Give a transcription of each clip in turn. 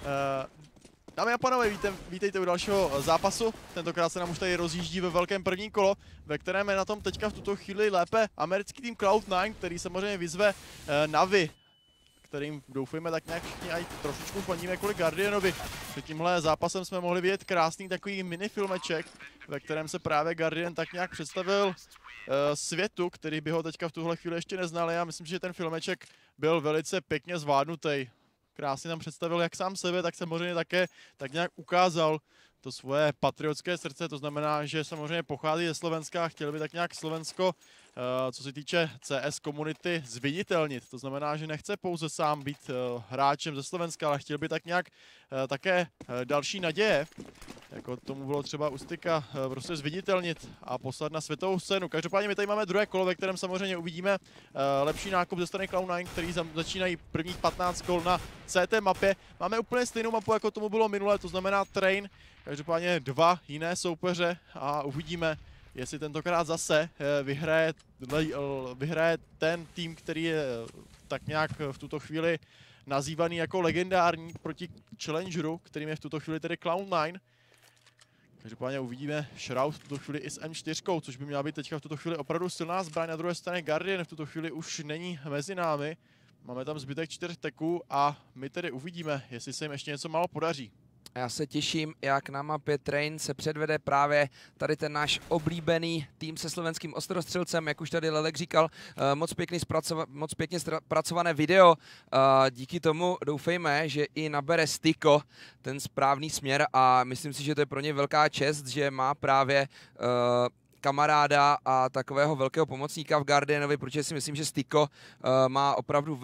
Dámy a pánové, vítejte u dalšího zápasu. Tentokrát se nám už tady rozjíždí ve velkém první kolo, ve kterém je na tom teďka v tuto chvíli lépe americký tým Cloud9, který samozřejmě vyzve Navi, kterým doufujeme tak nějak všichni aj trošičku fandíme kvůli Guardianovi. Před tímhle zápasem jsme mohli vidět krásný takový minifilmeček, ve kterém se právě Guardian tak nějak představil světu, který by ho teďka v tuhle chvíli ještě neznali. Já myslím, že ten filmeček byl velice pěkně zvládnutý. Krásně tam představil jak sám sebe, tak samozřejmě také tak nějak ukázal to svoje patriotské srdce, to znamená, že samozřejmě pochází ze Slovenska a chtěl by tak nějak Slovensko, co se týče CS komunity, zviditelnit. To znamená, že nechce pouze sám být hráčem ze Slovenska, ale chtěl by tak nějak také další naděje, jako tomu bylo třeba u Styka, prostě zviditelnit a poslat na světovou scénu. Každopádně my tady máme druhé kolo, ve kterém samozřejmě uvidíme lepší nákup ze strany Cloud9, který začínají prvních 15 kol na CT mapě. Máme úplně stejnou mapu, jako tomu bylo minule, to znamená Train. Každopádně dva jiné soupeře a uvidíme, jestli tentokrát zase vyhraje ten tým, který je tak nějak v tuto chvíli nazývaný jako legendární proti Challengeru, kterým je v tuto chvíli tedy Cloud9. Každopádně uvidíme Shroud v tuto chvíli i s M4, což by měla být teďka v tuto chvíli opravdu silná zbraň. Na druhé straně Guardian v tuto chvíli už není mezi námi. Máme tam zbytek 4 teků a my tedy uvidíme, jestli se jim ještě něco málo podaří. Já se těším, jak na mapě Train se předvede právě tady ten náš oblíbený tým se slovenským ostrostřelcem, jak už tady Lelek říkal, moc pěkně zpracované video. Díky tomu doufejme, že i nabere Styko ten správný směr a myslím si, že to je pro ně velká čest, že má právě kamaráda a takového velkého pomocníka v Guardianovi, protože si myslím, že Styko má opravdu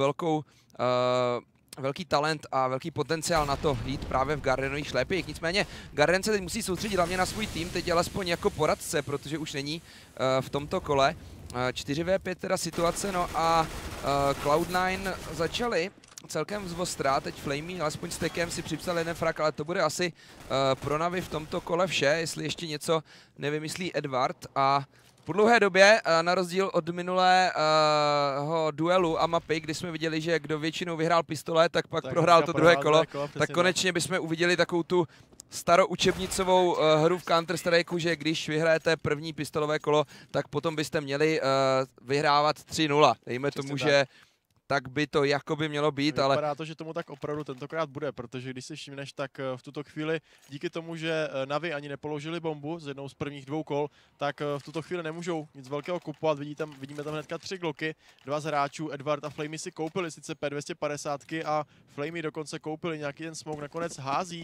velký talent a velký potenciál na to jít právě v Guardianových šlépích. Nicméně Guardian se teď musí soustředit hlavně na svůj tým, teď alespoň jako poradce, protože už není v tomto kole. 4v5 teda situace, no a Cloud9 začali celkem zvostra, teď Flamey alespoň s Tekem si připsal jeden frak, ale to bude asi pro Navi v tomto kole vše, jestli ještě něco nevymyslí Edward. A po dlouhé době, na rozdíl od minulého duelu a mapy, kdy jsme viděli, že kdo většinou vyhrál pistole, tak pak prohrál to druhé kolo, tak konečně bychom uviděli takovou tu staroučebnicovou hru v Counter-Strikeu, že když vyhrajete první pistolové kolo, tak potom byste měli vyhrávat 3-0. Dejme tomu, že tak by to jakoby mělo být, ale vypadá to, že tomu tak opravdu tentokrát bude, protože když si všimneš, tak v tuto chvíli díky tomu, že Navi ani nepoložili bombu z jednou z prvních 2 kol, tak v tuto chvíli nemůžou nic velkého kupovat. Vidíme tam hnedka 3 gloky, 2 z hráčů, Edward a Flamey si koupili sice P250 a Flamey dokonce koupili nějaký ten smoke, nakonec hází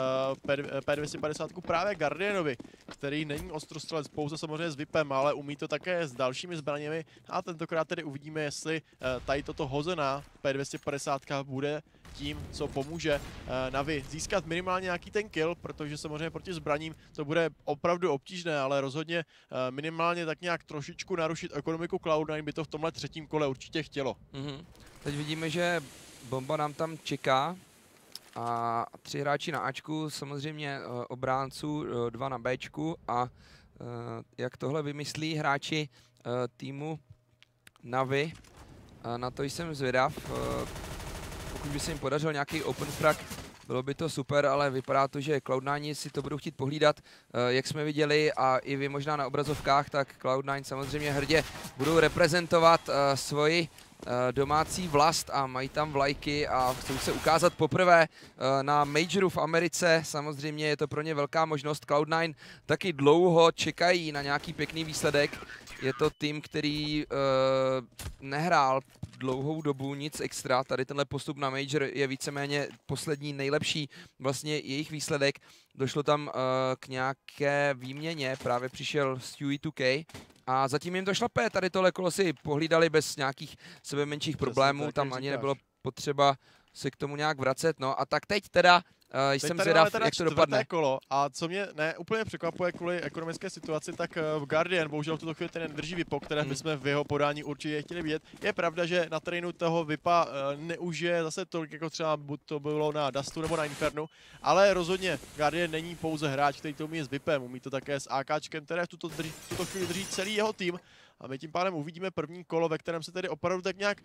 P250 právě Guardianovi, který není ostrostřelec pouze samozřejmě s VIPem, ale umí to také s dalšími zbraněmi a tentokrát tedy uvidíme, jestli tady toto hozená P250 bude tím, co pomůže Navi získat minimálně nějaký ten kill, protože samozřejmě proti zbraním to bude opravdu obtížné, ale rozhodně minimálně tak nějak trošičku narušit ekonomiku Cloud9 by to v tomhle třetím kole určitě chtělo. Teď vidíme, že bomba nám tam čeká a 3 hráči na Ačku, samozřejmě obránců 2 na Bčku a jak tohle vymyslí hráči týmu Navi, na to jsem zvědav. Pokud by se jim podařil nějaký open frag, bylo by to super, ale vypadá to, že Cloud9 si to budou chtít pohlídat. Jak jsme viděli a i vy možná na obrazovkách, tak Cloud9 samozřejmě hrdě budou reprezentovat svoji domácí vlast a mají tam vlajky a chcou se ukázat poprvé na Majoru v Americe. Samozřejmě je to pro ně velká možnost. Cloud9 taky dlouho čekají na nějaký pěkný výsledek. Je to tým, který nehrál dlouhou dobu nic extra. Tady tenhle postup na Major je víceméně poslední nejlepší vlastně jejich výsledek. Došlo tam k nějaké výměně, právě přišel Stewie 2K a zatím jim to šlape. Tady tohle kolo si pohlídali bez nějakých sebe menších problémů, tam ani nebylo potřeba se k tomu nějak vracet. No a tak teď teda jsem zvědav, jak to dopadne. Kolo a co mě úplně překvapuje kvůli ekonomické situaci, tak v Guardian bohužel v tuto chvíli ten nedrží VIPo, které bychom v jeho podání určitě chtěli vidět. Je pravda, že na Trainu toho VIPa neužije zase tolik, jako třeba buď to bylo na Dustu nebo na Infernu, ale rozhodně Guardian není pouze hráč, který to umí s VIPem, umí to také s AKčkem, které v tuto chvíli drží celý jeho tým. a my tím pádem uvidíme první kolo, ve kterém se tedy opravdu tak nějak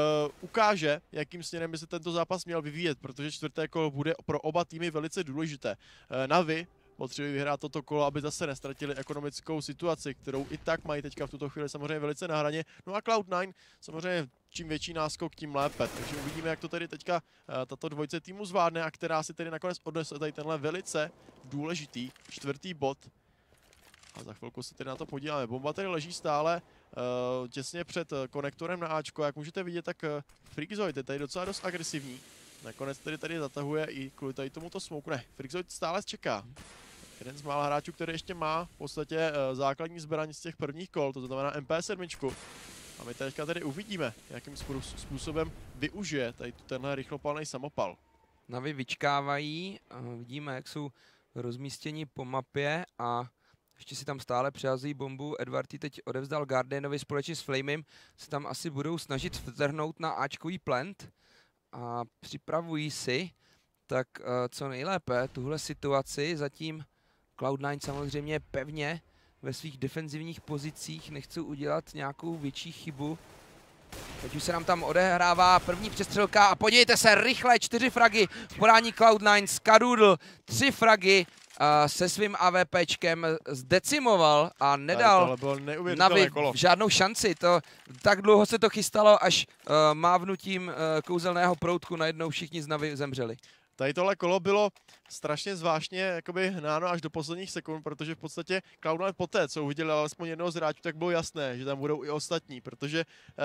ukáže, jakým směrem by se tento zápas měl vyvíjet, protože čtvrté kolo bude pro oba týmy velice důležité. Na'Vi potřebují vyhrát toto kolo, aby zase nestratili ekonomickou situaci, kterou i tak mají teďka v tuto chvíli samozřejmě velice na hraně. No a Cloud9 samozřejmě čím větší náskok, tím lépe. Takže uvidíme, jak to tedy teďka tato dvojice týmu zvládne a která si tedy nakonec odnese tady tenhle velice důležitý čtvrtý bod. A za chvilku se tedy na to podíváme. Bomba tedy leží stále těsně před konektorem na Ačko. Jak můžete vidět, tak Freakazoid je tady docela dost agresivní. Nakonec tedy tady zatahuje i kvůli tady tomuto smoku. Ne, Freakazoid stále čeká. Jeden z mála hráčů, který ještě má v podstatě základní zbraň z těch prvních kol, to znamená MP7. A my teďka tady uvidíme, jakým způsobem využije tady tenhle rychlopalný samopal. Na'Vi vyčkávají, vidíme, jak jsou rozmístěni po mapě a ještě si tam stále přihazují bombu. Edward ji teď odevzdal Guardianovi společně s Flamem, se tam asi budou snažit vtrhnout na Ačkový plant a připravují si tak co nejlépe tuhle situaci. Zatím Cloud9 samozřejmě pevně ve svých defenzivních pozicích, nechcou udělat nějakou větší chybu. Teď už se nám tam odehrává první přestřelka a podívejte se, rychle 4 fragy v podání Cloud9, Skadoodle 3 fragy se svým AWPčkem zdecimoval a nedal Na'Vi žádnou šanci. Tak dlouho se to chystalo, až mávnutím kouzelného proutku najednou všichni z Na'Vi zemřeli. Tady tohle kolo bylo strašně zvláštně jakoby hnáno až do posledních sekund, protože v podstatě Cloud9 poté, co uviděli alespoň jednoho z hráčů, tak bylo jasné, že tam budou i ostatní, protože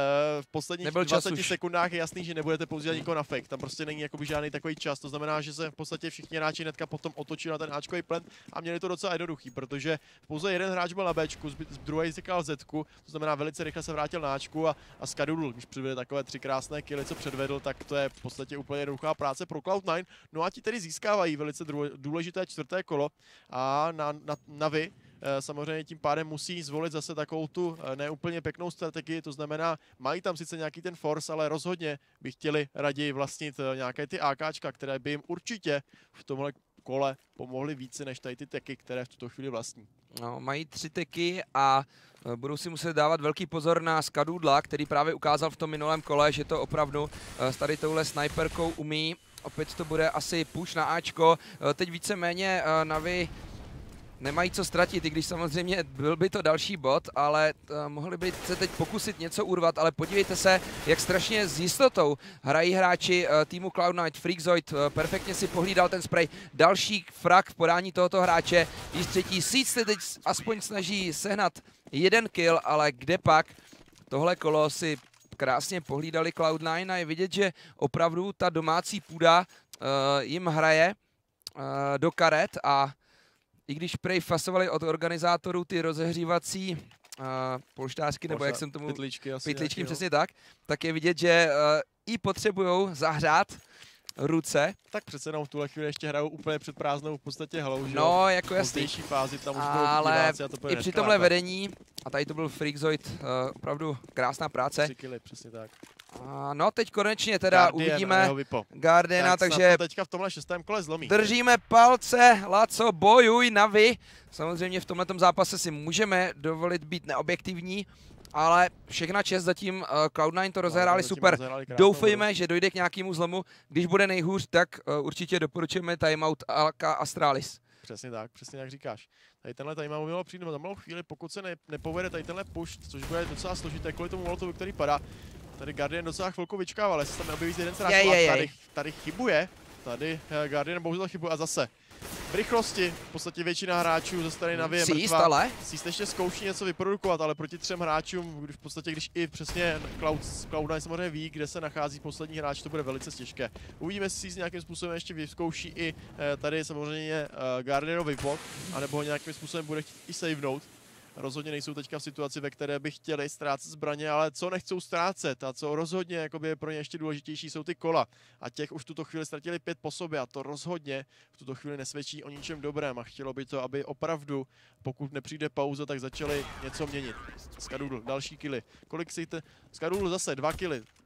v posledních 20 sekundách je jasný, že nebudete používat nikoho na fake, tam prostě není jakoby žádný takový čas, to znamená, že se v podstatě všichni hráči hnedka potom otočili na ten Ačkový plant a měli to docela jednoduchý, protože pouze jeden hráč byl na Bčku, druhý zíkal Zku, to znamená velice rychle se vrátil na Ačku a Skadoodle, když přivede takové 3 krásné killy, co předvedl, tak to je v podstatě úplně jednoduchá práce pro Cloud9. No a ti tedy získávají velice důležité čtvrté kolo a Na'Vi samozřejmě tím pádem musí zvolit zase takovou tu neúplně pěknou strategii, to znamená, mají tam sice nějaký ten force, ale rozhodně by chtěli raději vlastnit nějaké ty AKčka, které by jim určitě v tomhle kole pomohly více než tady ty teky, které v tuto chvíli vlastní. No, mají 3 teky a budou si muset dávat velký pozor na Skadoodla, který právě ukázal v tom minulém kole, že to opravdu s tady touhle sniperkou umí. Opět to bude asi push na Ačko. Teď víceméně Na'Vi nemají co ztratit, i když samozřejmě byl by to další bod, ale mohli by se teď pokusit něco urvat, ale podívejte se, jak strašně s jistotou hrají hráči týmu Cloud9. Freakazoid perfektně si pohlídal ten spray. Další frag v podání tohoto hráče. Již třetí. Seeds se teď aspoň snaží sehnat 1 kill, ale kde pak tohle kolo si krásně pohlídali Cloud9 a je vidět, že opravdu ta domácí půda jim hraje do karet a i když prej fasovali od organizátorů ty rozehřívací polštářky, nebo jak jsem tomu... Pytličky, přesně tak je vidět, že i potřebujou zahřát ruce. Tak přece jenom v tuhle chvíli ještě hrajou úplně před prázdnou v podstatě halou, že no, jako jasný. Fázi, tam už ale diváci a to i při tomhle vedení, a tady to byl Freakazoid, opravdu krásná práce. 3 killy, přesně tak. No teď konečně teda uvidíme Guardiana, takže teďka v tomhle 6. kole zlomí. Držíme palce, Laco, bojuj Na'Vi. Samozřejmě v tomhletom zápase si můžeme dovolit být neobjektivní, ale všechna čest zatím Cloud9 to rozehráli super. Doufejme, že dojde k nějakému zlomu. Když bude nejhůř, tak určitě doporučujeme timeout Alka Astralis. Přesně tak, přesně jak říkáš. Tady tenhle timeout mělo přijít za malou chvíli, pokud se nepovede tady tenhle push, což bude docela složité kvůli tomu molotovu, který padá. Tady Guardian docela chvilku vyčkával, jestli tam neobjeví jeden hráč, tady chybuje. Tady Guardian bohužel chybuje a zase v rychlosti v podstatě většina hráčů ze strany Na'Vi je mrtvá. Seeds ještě zkouší něco vyprodukovat, ale proti 3 hráčům, když v podstatě, když i přesně Cloud9 samozřejmě ví, kde se nachází poslední hráč, to bude velice těžké. Uvidíme, jestli Seeds nějakým způsobem ještě vyzkouší i tady samozřejmě Guardianovi bod, anebo ho nějakým způsobem bude chtít i savenout. Rozhodně nejsou teďka v situaci, ve které by chtěli ztrácet zbraně, ale co nechcou ztrácet a co rozhodně jakoby je pro ně ještě důležitější, jsou ty kola. A těch už v tuto chvíli ztratili 5 po sobě a to rozhodně v tuto chvíli nesvědčí o ničem dobrém a chtělo by to, aby opravdu, pokud nepřijde pauza, tak začali něco měnit. Skadoodle, další killy. Kolik si Skadoodle zase 2 killy.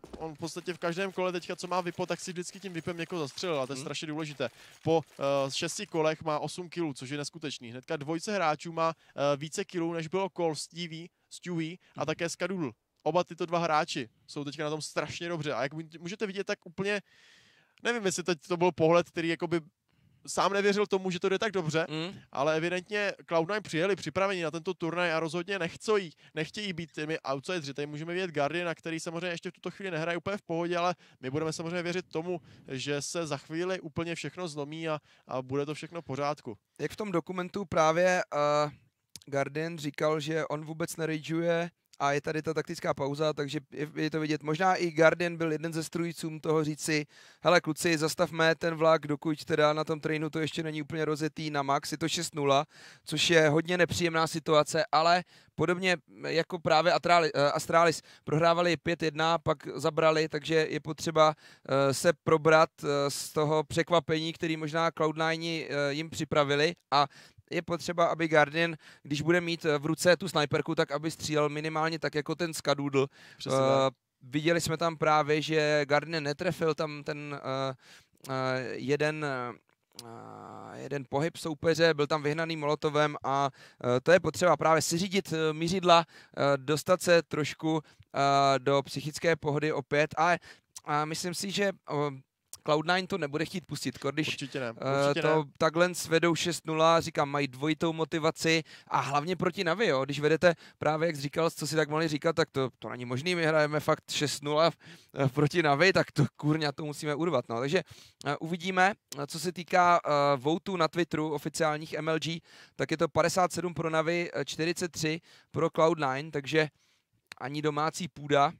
on v podstatě v každém kole teďka, co má Vipo, tak si vždycky tím Vipem někoho zastřelil a to je strašně důležité. Po 6 kolech má 8 kilů, což je neskutečný. Hnedka dvojce hráčů má více kilů, než bylo Cole, Stewie a také Skadoodle. Oba tyto dva hráči jsou teďka na tom strašně dobře a jak můžete vidět, tak úplně, nevím, jestli teď to byl pohled, který jakoby sám nevěřil tomu, že to jde tak dobře, ale evidentně Cloud9 přijeli připraveni na tento turnaj a rozhodně nechtějí být těmi outsideri. Tady můžeme vidět Guardiana, který samozřejmě ještě v tuto chvíli nehraje úplně v pohodě, ale my budeme samozřejmě věřit tomu, že se za chvíli úplně všechno zlomí a bude to všechno v pořádku. Jak v tom dokumentu právě Guardian říkal, že on vůbec nerageuje, a je tady ta taktická pauza, takže je to vidět. Možná i Guardian byl jeden ze strůjcům toho říci, hele kluci, zastavme ten vlak, dokud teda na tom trainu to ještě není úplně rozjetý na max, je to 6-0, což je hodně nepříjemná situace, ale podobně jako právě Astralis prohrávali 5-1, pak zabrali, takže je potřeba se probrat z toho překvapení, který možná Cloud9 jim připravili a je potřeba, aby Guardian, když bude mít v ruce tu snajperku, tak aby střílel minimálně tak jako ten Skadoodle. Viděli jsme tam právě, že Guardian netrefil tam ten jeden pohyb soupeře, byl tam vyhnaný molotovem a to je potřeba právě si řídit mířidla, dostat se trošku do psychické pohody opět a myslím si, že Cloud9 to nebude chtít pustit, když určitě ne. takhle vedou 6-0, říkám, mají dvojitou motivaci a hlavně proti Navi, jo. Když vedete právě, jak jsi říkal, co si tak mohli říkat, tak to není možný, my hrajeme fakt 6-0 proti Navi, tak to kurňa to musíme urvat, no. Takže uvidíme, co se týká votů na Twitteru oficiálních MLG, tak je to 57 pro Navi, 43 pro Cloud9, takže ani domácí půda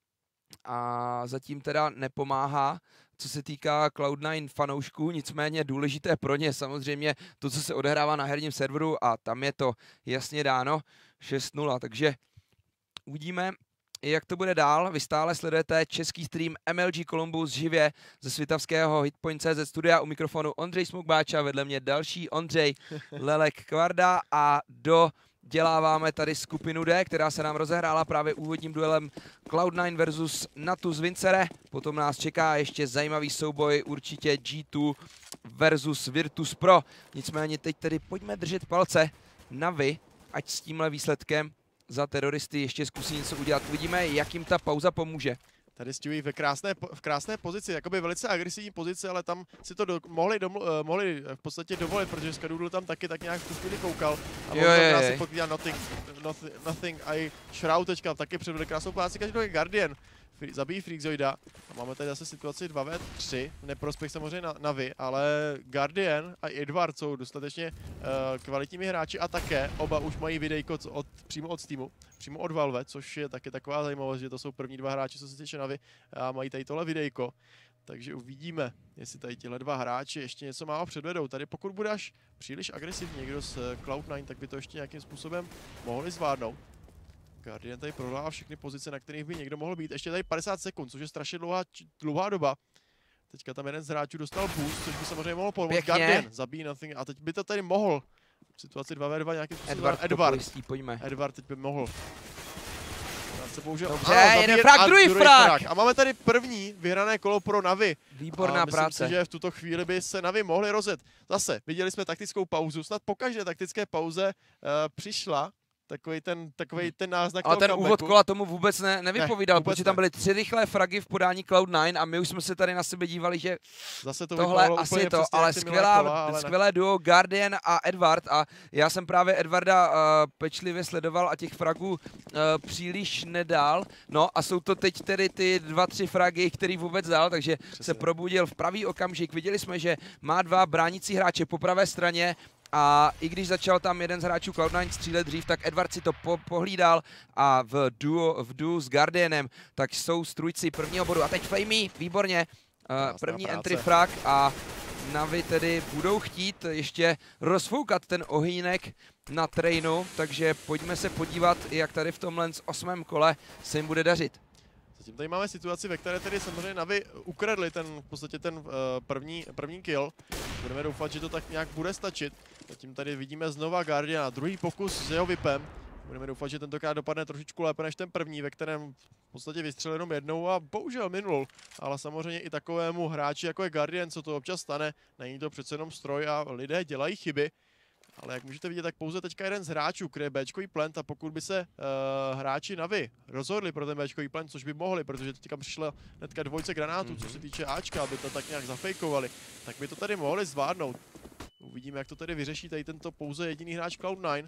a zatím teda nepomáhá, co se týká Cloud9 fanoušků, nicméně důležité pro ně samozřejmě to, co se odehrává na herním serveru a tam je to jasně dáno 6-0, takže uvidíme, jak to bude dál. Vy stále sledujete český stream MLG Columbus živě ze svitavského Hitpoint.cz studia, u mikrofonu Ondřej Smukbáča, vedle mě další Ondřej Lelek Kvarda a děláváme tady skupinu D, která se nám rozehrála právě úvodním duelem Cloud9 versus Natus Vincere. Potom nás čeká ještě zajímavý souboj, určitě G2 versus Virtus Pro. Nicméně teď tedy pojďme držet palce Navi, ať s tímhle výsledkem za teroristy ještě zkusí něco udělat. Uvidíme, jak jim ta pauza pomůže. Tady Stewie v krásné pozici, jakoby velice agresivní pozici, ale tam si to mohli v podstatě dovolit, protože Skadoodle tam taky tak nějak v tu chvíli koukal. A možná si poklídá Nothing a i Shroud teďka taky předvede krásnou práci, každý Guardian zabíjí Freakzoida. A máme tady zase situaci 2v3, v neprospěch samozřejmě Navi, ale Guardian a Edward jsou dostatečně kvalitními hráči a také oba už mají videjko přímo od Steamu, přímo od Valve, což je taky taková zajímavost, že to jsou první dva hráči, co se týče Navi, a mají tady tohle videjko. Takže uvidíme, jestli tady tihle dva hráči ještě něco málo předvedou. Tady pokud bude až příliš agresivní někdo z Cloud9, tak by to ještě nějakým způsobem mohli zvládnout. Guardian tady prohrává všechny pozice, na kterých by někdo mohl být. Ještě tady 50 sekund, což je strašně dlouhá doba. Teďka tam jeden z hráčů dostal boost, což by samozřejmě mohl pomoct. Guardian zabíjí Nothing a teď by to tady mohl. V situaci 2v2 nějakým způsobem. Edward teď by mohl. Dobře, jeden frag, druhý frag! A máme tady první vyhrané kolo pro Navi. Výborná práce. Myslím si, že v tuto chvíli by se Navi mohli rozjet. Zase, viděli jsme taktickou pauzu, snad po každé taktické pauze přišla takový ten náznak. Ale ten úvod kola tomu vůbec nevypovídal, protože tam byly 3 rychlé fragy v podání Cloud9 a my už jsme se tady na sebe dívali, že zase to tohle asi je to, ale skvělé duo Guardian a Edward a já jsem právě Edwarda pečlivě sledoval a těch fragů příliš nedal, no a jsou to teď tedy ty 2-3 fragy, který vůbec dal, takže se probudil v pravý okamžik. Viděli jsme, že má 2 bránící hráče po pravé straně, a i když začal tam jeden z hráčů Cloud9 střílet dřív, tak Edward si to pohlídal a v duo s Guardianem tak jsou strůjci prvního bodu. A teď Flamey, výborně, první entry frag a Navi tedy budou chtít ještě rozfoukat ten ohýnek na trainu, takže pojďme se podívat, jak tady v tomhle 8. kole se jim bude dařit. Zatím tady máme situaci, ve které tedy samozřejmě Navi ukradli v podstatě ten první kill. Budeme doufat, že to tak nějak bude stačit. Zatím tady vidíme znova Guardiana, druhý pokus s jeho Vipem. Budeme doufat, že tentokrát dopadne trošičku lépe než ten první, ve kterém podstatě vystřelil jenom jednou a bohužel minul. Ale samozřejmě i takovému hráči jako je Guardian, co to občas stane, není to přece jenom stroj a lidé dělají chyby. Ale jak můžete vidět, tak pouze teďka jeden z hráčů kryje Bčkový plant a pokud by se hráči Navy rozhodli pro ten Bčkový plant, což by mohli, protože teďka přišla hnedka dvojce granátů, co se týče Ačka, aby to tak nějak zafejkovali, tak by to tady mohli zvládnout. Uvidíme, jak to tady vyřeší tady tento pouze jediný hráč Cloud9.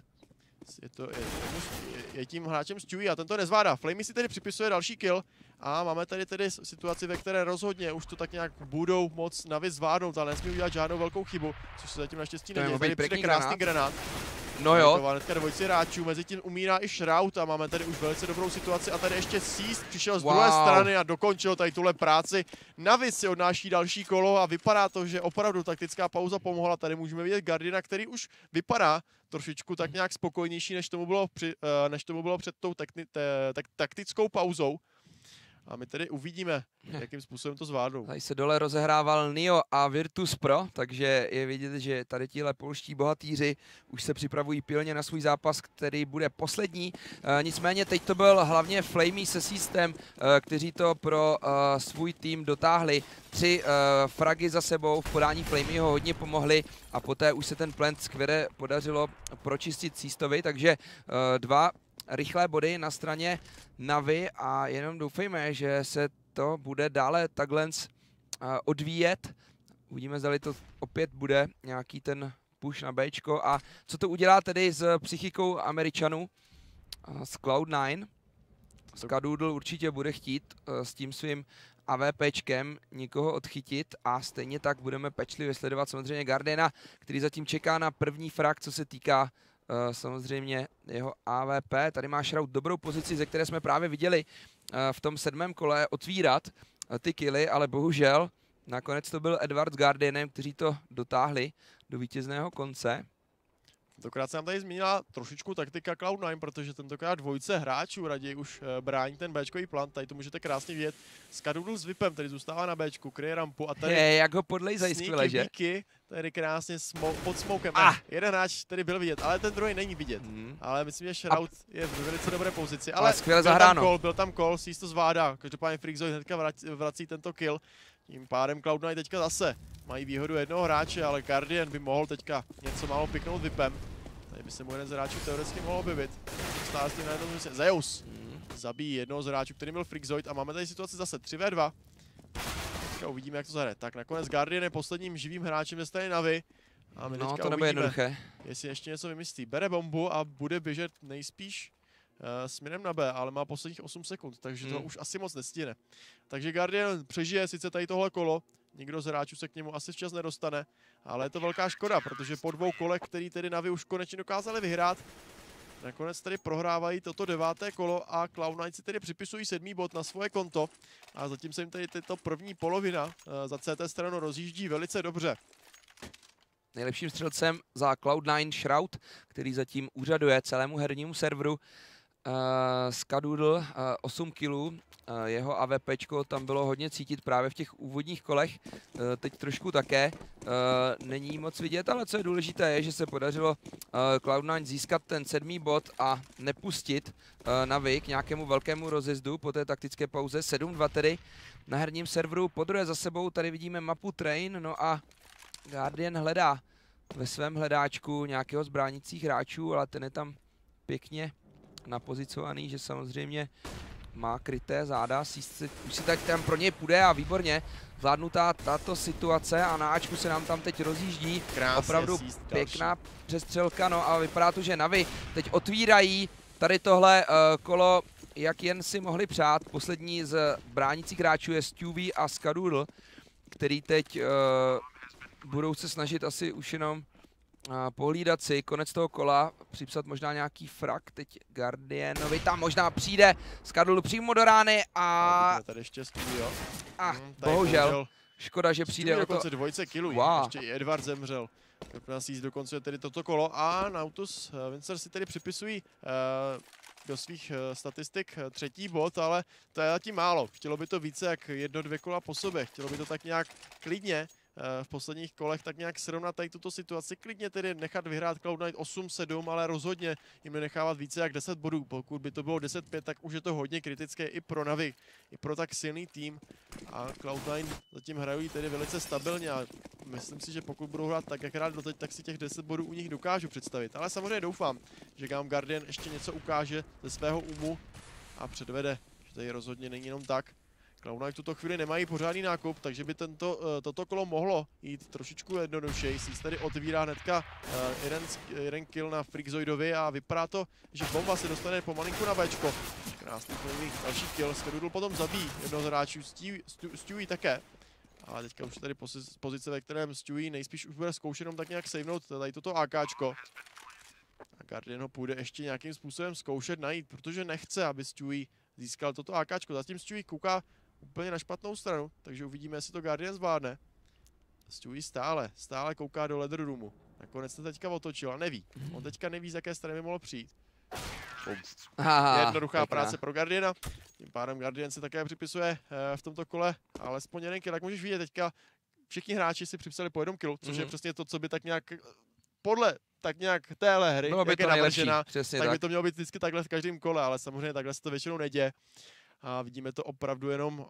Je tím hráčem Stewie a ten to nezvládá. Flamey si tedy připisuje další kill a máme tady situaci, ve které rozhodně už to tak nějak budou moc Navy zvládnout, ale nesmí udělat žádnou velkou chybu, což se zatím naštěstí neděje. Tady přijde krásný granát. No jo. Hnedka dvojici hráčů, mezi tím umírá i Shroud a máme tady už velice dobrou situaci a tady ještě Seast přišel z druhé strany a dokončil tady tuhle práci. Navy si odnáší další kolo a vypadá to, že opravdu taktická pauza pomohla. Tady můžeme vidět Guardiana, který už vypadá trošičku tak nějak spokojnější, než tomu bylo před tou taktickou pauzou. A my tedy uvidíme, jakým způsobem to zvládnou. Tady se dole rozehrával Nio a Virtus Pro, takže je vidět, že tady tihle polští bohatýři už se připravují pilně na svůj zápas, který bude poslední. Nicméně teď to byl hlavně Flamey se Seastem, kteří to pro svůj tým dotáhli. 3 fragy za sebou v podání Flameyho hodně pomohli a poté už se ten plant skvěle podařilo pročistit Seastovi, takže 2 rychlé body na straně Navy a jenom doufejme, že se to bude dále takhle odvíjet. Uvidíme, zda to opět bude nějaký ten push na Bčko a co to udělá tedy s psychikou Američanů, s Cloud9. Skadoodle určitě bude chtít s tím svým AWPčkem někoho odchytit a stejně tak budeme pečlivě sledovat samozřejmě Guardiana, který zatím čeká na první frag, co se týká samozřejmě jeho AWP. Tady má Shroud dobrou pozici, ze které jsme právě viděli v tom 7. kole otvírat ty killy, ale bohužel nakonec to byl Edward s Guardianem, kteří to dotáhli do vítězného konce. Tentokrát se nám tady změnila trošičku taktika Cloud9, protože tentokrát dvojice hráčů raději už brání ten Bčkový plant. Tady to můžete krásně vidět. Skadoodle s Vipem, který zůstává na Bčku, kryje rampu a tady jak ho podlejzají skvěle, že? Tady krásně pod smokem. Jeden hráč tady byl vidět, ale ten druhý není vidět. Ale myslím, že Shroud je v velice dobré pozici. Ale skvěle zahráno. Byl tam call, Seast to zvládá. Každopádně Freakzoid hnedka vrací tento kill. Tím pádem Cloud9 teďka zase mají výhodu jednoho hráče, ale Guardian by mohl teďka něco málo piknout Vipem. Tady by se mu jeden z hráčů teoreticky mohl objevit. Stále s tím najednou Zeus zabíjí jednoho z hráčů, který byl Freakzoid a máme tady situaci zase 3v2. Teďka uvidíme, jak to zahraje. Tak nakonec Guardian je posledním živým hráčem ze strany Navy. A my teďka to nebude jednoduché. Jestli ještě něco vymyslí. Bere bombu a bude běžet nejspíš směrem na B, ale má posledních 8 sekund, takže to už asi moc nestihne. Takže Guardian přežije sice tady tohle kolo, nikdo z hráčů se k němu asi včas nedostane, ale je to velká škoda, protože po 2 kolech, který tedy Navy už konečně dokázali vyhrát, nakonec tedy prohrávají toto 9. kolo a Cloud9 si tedy připisují 7. bod na svoje konto a zatím se jim tady tato první polovina za CT stranu rozjíždí velice dobře. Nejlepším střelcem za Cloud9 Shroud, který zatím úřaduje celému hernímu serveru. Skadoodle 8 killů, jeho AWPčko tam bylo hodně cítit právě v těch úvodních kolech, teď trošku také, není moc vidět, ale co je důležité je, že se podařilo Cloud9 získat ten 7. bod a nepustit Navy k nějakému velkému rozjezdu po té taktické pauze, 7-2 tedy na herním serveru, podruhé za sebou tady vidíme mapu Train, no a Guardian hledá ve svém hledáčku nějakého z bránících hráčů, ale ten je tam pěkně napozicovaný, že samozřejmě má kryté záda, už si tak tam pro něj půjde a výborně zvládnutá tato situace a na Ačku se nám tam teď rozjíždí. Krásně, opravdu pěkná přestřelka, no a vypadá to, že Navy teď otvírají tady tohle kolo, jak jen si mohli přát. Poslední z bránících hráčů je Stewie a Skadoodle, který teď budou se snažit asi už jenom pohlídat si konec toho kola, připsat možná nějaký frak, teď Guardianovi tam možná přijde Skadoodle přímo do rány a... Tady ještě Studio. Bohužel, škoda, že přijde o to... dokonce dvojce killů, ještě i Edward zemřel. Nás dokonce tedy toto kolo a Nautus Windsor si tedy připisují do svých statistik 3. bod, ale to je zatím málo. Chtělo by to více jak 1-2 kola po sobě, chtělo by to tak nějak klidně v posledních kolech tak nějak srovnat tady tuto situaci, klidně tedy nechat vyhrát Cloud9 8-7, ale rozhodně jim nenechávat více jak 10 bodů. Pokud by to bylo 10-5, tak už je to hodně kritické i pro Navi, i pro tak silný tým. A Cloud9 zatím hrají tedy velice stabilně a myslím si, že pokud budou hrát tak, jak hrát doteď, tak si těch 10 bodů u nich dokážu představit. Ale samozřejmě doufám, že Gam Guardian ještě něco ukáže ze svého umu a předvede, že tady rozhodně není jenom tak. Cloud9 v tuto chvíli nemají pořádný nákup, takže by toto kolo mohlo jít trošičku jednodušeji. Sís tady otvírá hnedka jeden kill na Freakazoidovi a vypadá to, že bomba se dostane pomalinku na Bčko. Krásný další kill, Skadoodle potom zabíjí jednoho z hráčů, Stewie také. A teďka už tady pozice, ve kterém Stewie nejspíš už bude zkoušet tak nějak savenout tady toto AKčko. A Guardian ho půjde ještě nějakým způsobem zkoušet najít, protože nechce, aby Stewie získal toto AKčko. Zatím Stewie kouká úplně na špatnou stranu, takže uvidíme, jestli to Guardian zvládne. Stewie stále kouká do Leather Roomu. Nakonec se teďka otočil a neví. On teďka neví, z jaké strany by mohl přijít. Jednoduchá práce pro Guardiana. Tím pádem Guardian se také připisuje v tomto kole alespoň jeden kill. Jak můžeš vidět teďka, všichni hráči si připsali po jednom killu, což je přesně to, co by tak nějak podle tak nějak téhle hry, jak je navržená, tak by to mělo být vždycky takhle v každém kole, ale samozřejmě takhle se to většinou neděje. A vidíme to opravdu jenom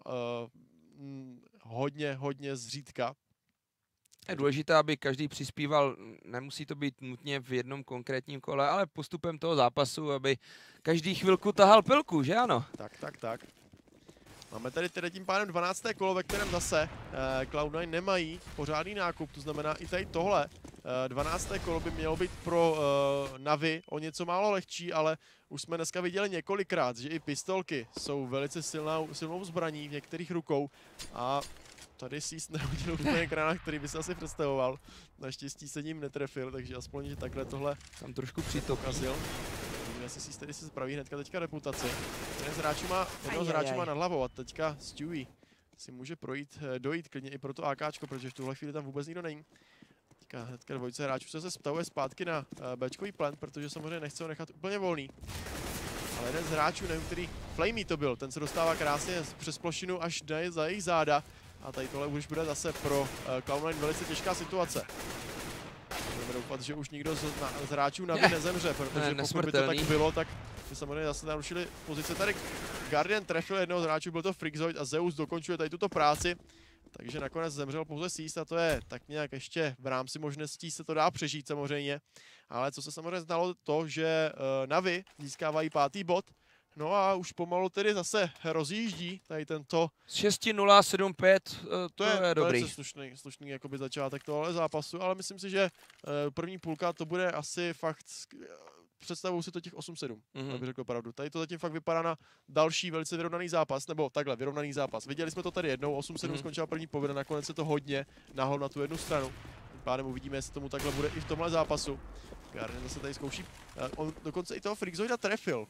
hodně zřídka. Je důležité, aby každý přispíval, nemusí to být nutně v jednom konkrétním kole, ale postupem toho zápasu, aby každý chvilku tahal pilku, že ano? Tak. Máme tady tím pádem 12. kolo, ve kterém zase Cloud9 nemají pořádný nákup, to znamená i tady tohle 12. kolo by mělo být pro Navi o něco málo lehčí, ale už jsme dneska viděli několikrát, že i pistolky jsou velice silnou zbraní v některých rukou a tady Sís nehodil úplně krána, který by se asi představoval. Naštěstí se ním netrefil, takže aspoň, že takhle tohle tam trošku přitokazil. Jestli Sís tady si spraví hnedka teďka reputaci. Jeden z hráčů má nad hlavou a teďka Stewie si může dojít klidně i pro to AKčko, protože v tuhle chvíli tam vůbec nikdo není. Teďka hnedka dvojice hráčů se stavuje zpátky na Bčkový plant, protože samozřejmě nechce ho nechat úplně volný. Ale jeden z hráčů, nevím, který Flamey to byl, ten se dostává krásně přes plošinu až za jejich záda. A tady tohle už bude zase pro Cloud9 velice těžká situace. Budeme doufat, že už nikdo z hráčů Navi nezemře, protože pokud by to tak bylo, tak by samozřejmě zase narušili pozice. Tady Guardian trefil jednoho z hráčů, byl to Freakazoid a Zeus dokončuje tady tuto práci. Takže nakonec zemřel pouze Sís a to je tak nějak ještě v rámci možností se to dá přežít samozřejmě. Ale co se samozřejmě znalo to, že Navi získávají 5. bod. No a už pomalu tedy zase rozjíždí tady tento... 6-0, 7-5, to je dobrý. To je slušný jakoby začátek tohle zápasu, ale myslím si, že první půlka to bude asi fakt... Představuju si to těch 8-7, abych řekl pravdu. Tady to zatím fakt vypadá na další velice vyrovnaný zápas, nebo takhle, vyrovnaný zápas. Viděli jsme to tady jednou, 8-7 skončila první pověda, nakonec se to hodně nahlo na tu jednu stranu. Tím pádem uvidíme, jestli tomu takhle bude i v tomhle zápasu. Guardian zase tady zkouší, on dokonce i toho Freakazoida trefil.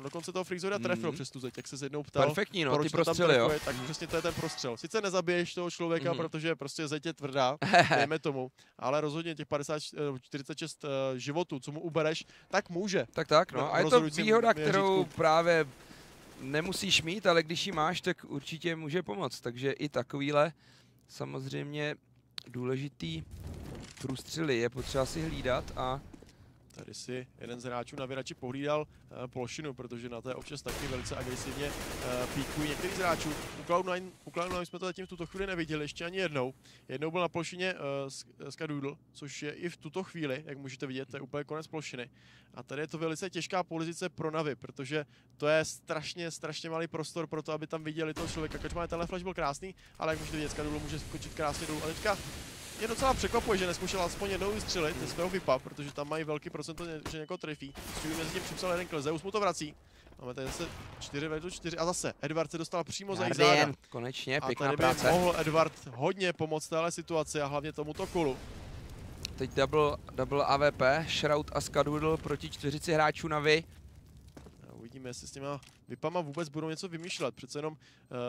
Přes tu zeď, jak se s jednou ptal. Perfektní, no, ty prostřely, jo. Tak přesně to je ten prostřel. Sice nezabiješ toho člověka, protože prostě zeď je tvrdá, dejme tomu, ale rozhodně těch 46 životů, co mu ubereš, tak může. Tak, no. A je to výhoda, kterou právě nemusíš mít, ale když ji máš, tak určitě může pomoct. Takže i takovýhle samozřejmě důležitý průstřely je potřeba si hlídat a tady si jeden z hráčů Navi radši pohlídal plošinu, protože na té občas taky velice agresivně píkují některý z hráčů. U Cloud9 jsme to zatím v tuto chvíli neviděli ještě ani jednou. Jednou byl na plošině Skadoodle, což je i v tuto chvíli, jak můžete vidět, to je úplně konec plošiny. A tady je to velice těžká pozice pro Navi, protože to je strašně malý prostor pro to, aby tam viděli toho člověka. Každopádně tenhle flash byl krásný, ale jak můžete vidět, Skadoodle může skočit krásně dolů. A teďka mě docela překvapuje, že neskušel aspoň jednou vystřelit ze svého VIPa, protože tam mají velký procento, že někoho trefí. Stewie mezi tím připsal jeden kill, Zeus mu to vrací. Máme tady zase 4v4 a zase Edward se dostal přímo za jejich záda. Konečně, pěkná práce. A tady by mohl Edward hodně pomoct téhle situaci a hlavně tomuto kolu. Teď double AWP, Shroud a Skadoodle proti 4 hráčů Navi. Uvidíme, jestli s těma VIPama vůbec budou něco vymýšlet. Přece jenom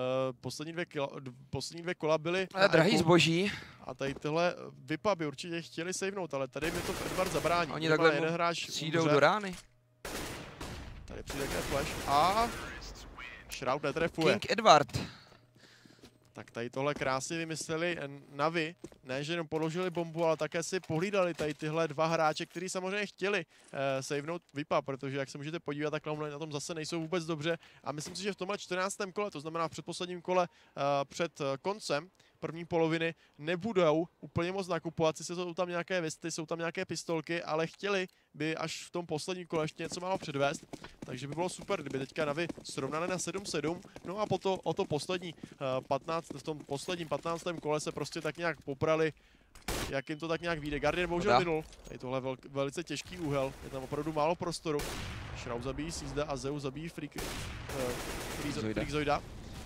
poslední dvě kola byly drahý zboží. A tady tyhle VIPa by určitě chtěli savenout, ale tady mi to Edward zabrání. Oni takhle jeden hráč přijdou do rány. Tady přijde také flash a Shroud netrefuje. King Edward. Tak tady tohle krásně vymysleli Navi, ne že jenom položili bombu, ale také si pohlídali tady tyhle dva hráče, kteří samozřejmě chtěli savenout VIPa, protože jak se můžete podívat, tak Cloud9 na tom zase nejsou vůbec dobře a myslím si, že v tomhle 14. kole, to znamená v předposledním kole před koncem první poloviny, nebudou úplně moc nakupovat, sice jsou tam nějaké vesty, jsou tam nějaké pistolky, ale chtěli by až v tom posledním kole ještě něco málo předvést, takže by bylo super, kdyby teďka Navi srovnali na 7-7, no a o to poslední 15, v tom posledním 15. kole se prostě tak nějak poprali, jak jim to tak nějak vyjde. Guardian bohužel minul, je tohle velice těžký úhel, je tam opravdu málo prostoru. Shroud zabíjí Seizda a Zeus zabíjí Freakazoida.